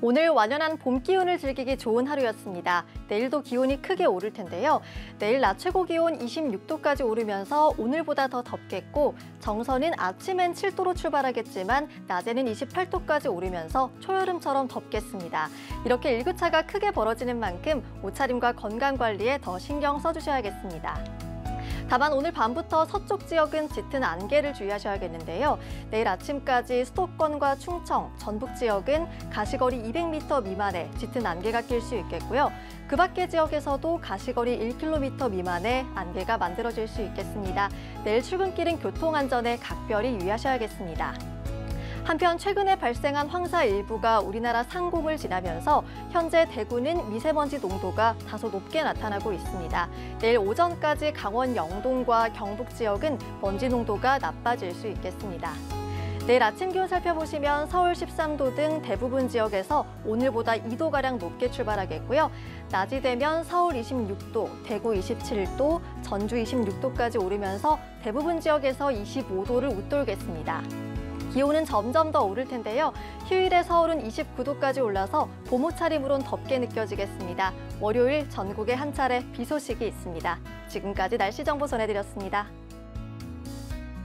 오늘 완연한 봄 기운을 즐기기 좋은 하루였습니다. 내일도 기온이 크게 오를 텐데요. 내일 낮 최고 기온 26도까지 오르면서 오늘보다 더 덥겠고 정선은 아침엔 7도로 출발하겠지만 낮에는 28도까지 오르면서 초여름처럼 덥겠습니다. 이렇게 일교차가 크게 벌어지는 만큼 옷차림과 건강 관리에 더 신경 써주셔야겠습니다. 다만 오늘 밤부터 서쪽 지역은 짙은 안개를 주의하셔야겠는데요. 내일 아침까지 수도권과 충청, 전북 지역은 가시거리 200m 미만의 짙은 안개가 낄 수 있겠고요. 그 밖의 지역에서도 가시거리 1km 미만의 안개가 만들어질 수 있겠습니다. 내일 출근길은 교통안전에 각별히 유의하셔야겠습니다. 한편 최근에 발생한 황사 일부가 우리나라 상공을 지나면서 현재 대구는 미세먼지 농도가 다소 높게 나타나고 있습니다. 내일 오전까지 강원 영동과 경북 지역은 먼지 농도가 나빠질 수 있겠습니다. 내일 아침 기온 살펴보시면 서울 13도 등 대부분 지역에서 오늘보다 2도가량 높게 출발하겠고요. 낮이 되면 서울 26도, 대구 27도, 전주 26도까지 오르면서 대부분 지역에서 25도를 웃돌겠습니다. 기온은 점점 더 오를 텐데요. 휴일에 서울은 29도까지 올라서 봄 옷차림으론 덥게 느껴지겠습니다. 월요일 전국에 한 차례 비 소식이 있습니다. 지금까지 날씨 정보 전해드렸습니다.